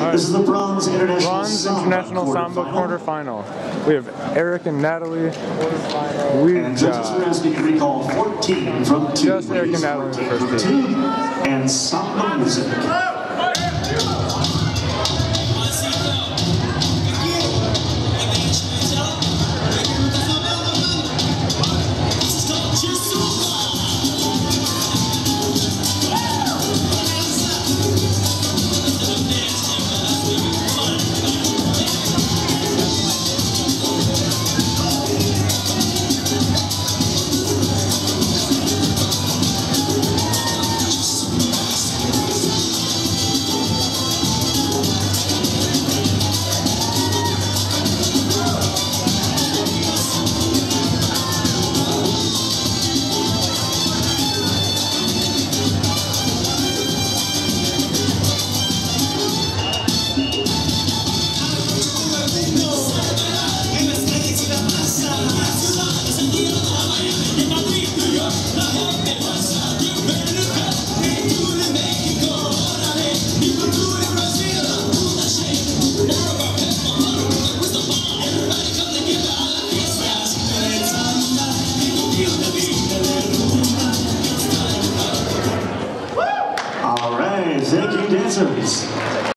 Right. This is the Bronze International Samba quarterfinal. We have Eric and Natalie. And judges are asking you to recall 14 from 2. Just Eric and Natalie in the first team. And Samba music. All right, thank you, dancers.